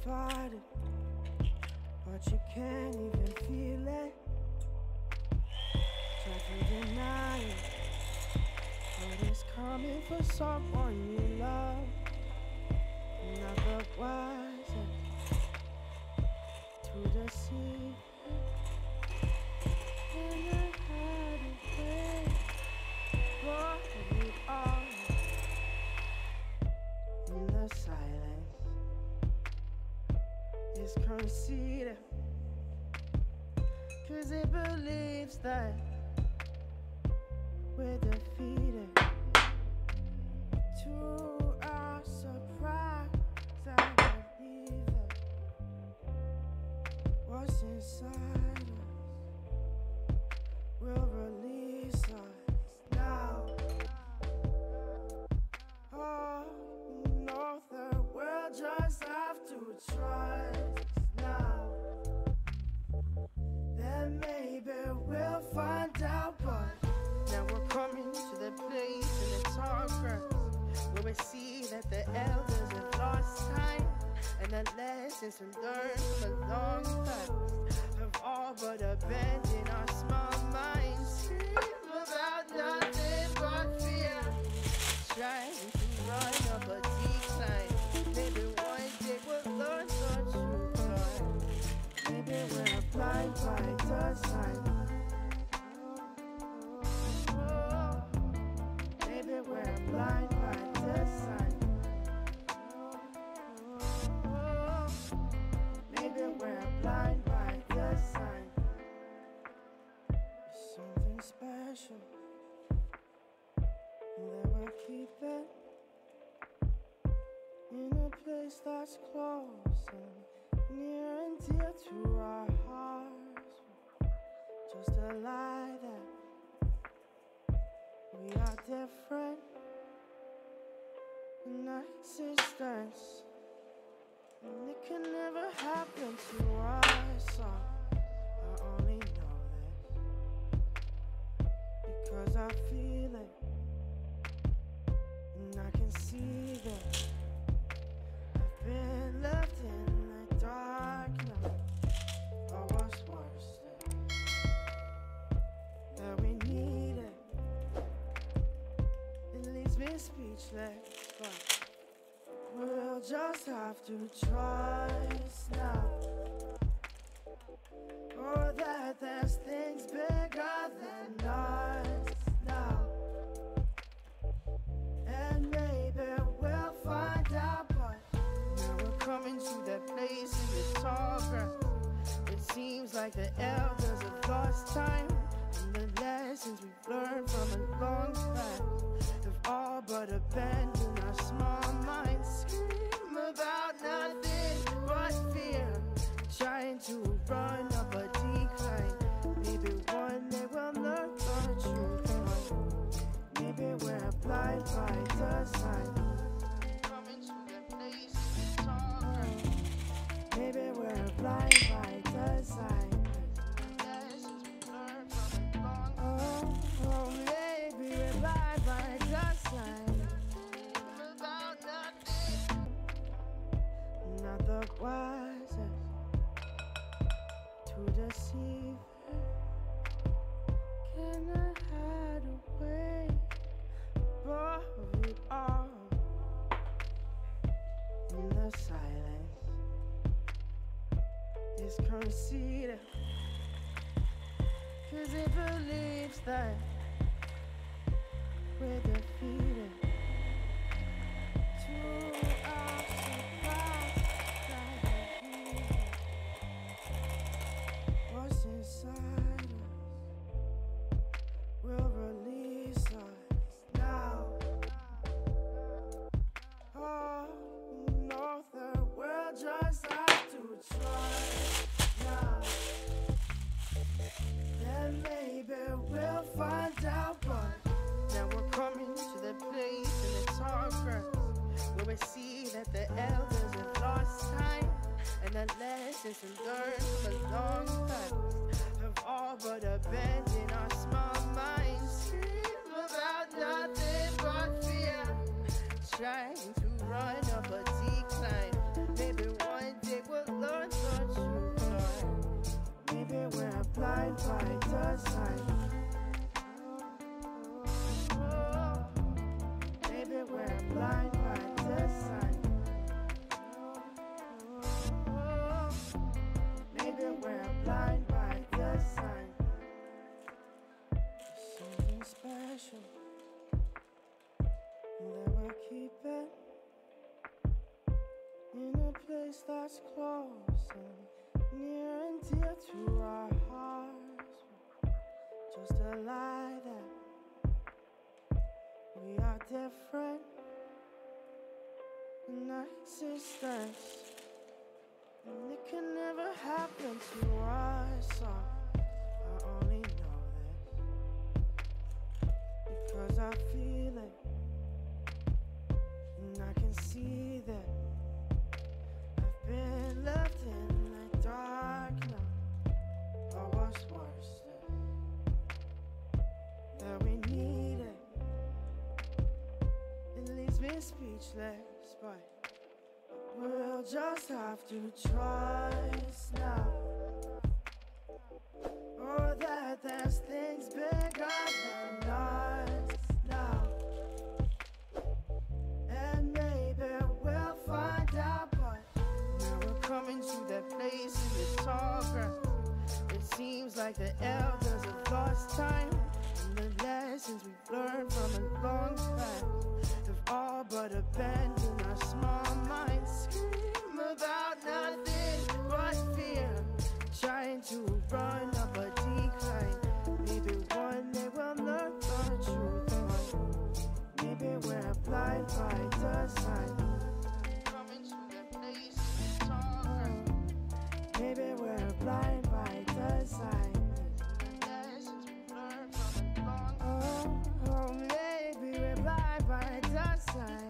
fight it, but you can't even feel it. Try to deny it, but it's coming for someone you love. Not the wiser to deceive. And I had a way for it all in the silence. It's conceited, 'cause it believes that we're defeated. To our surprise, I believe it. What's inside us will release us now. Oh, no, the world just have to trust now. Then maybe we'll find out, but now we're coming to the place in the tall grass where we see that the elders have lost time, and the lessons we learned from a long past have all but abandoned our small minds. Scream about nothing but fear, trying to run up a decline. Maybe one day we'll learn the truth, but maybe we're blind by design. Maybe we're blind by design. Maybe we're blind by design. It's something special that we'll keep it in a place that's close and near and dear to our hearts. Just a lie that we are different in existence, and it can never happen to us. I only know this because I feel it, and I can see that I've been left in the dark now. Or what's worse, that we need it. It leaves me speechless, but we'll just have to trust now. Oh, that there's things bigger than us now. And maybe we'll find out, but now we're coming to that place in the tall grass. It seems like the elders have lost time, and the lessons we've learned from a long past have all but abandoned our small minds. Scream about nothing but fear, trying to run up a decline. Maybe one day we'll learn the truth, but maybe we're blind by design. Coming to the place in the tall grass. Maybe we're blind by design. Oh, maybe we're blind by design. About nothing. Not the wisest to deceive. Can I hide away above it all in the silence? It's conceited, 'cause it believes that we're defeated. To our surprise, I believe what's inside us will release us now. Oh, no, the world just has to try now. Then maybe we'll find out, but now we're coming to the place in the tall grass where we see that the elders have lost time, and the lessons we learned from a long past have all but abandoned our small minds. Scream about nothing but fear, trying to run up a decline. Maybe one day special that we'll keep it in a place that's close and near and dear to our hearts. Just a lie that we are different in our existence, and it can never happen to us. I only know this because I feel it, and I can see that I've been left in the dark now. Or what's worse, that we need it. It leaves me speechless, but we'll just have to trust now. Oh, that there's things bigger than us now. And maybe we'll find out, but now we're coming to that place in the tall ground. It seems like the elders have lost time, and the lessons we've learned from a long past have all but abandoned our small minds. Scream about nothing but fear, trying to run up a decline. Maybe one day we'll learn the truth, but maybe we're blind by design. Coming to the place we talk. Maybe we're blind by design. Lessons we learned from a long time. Oh, maybe we're blind by design.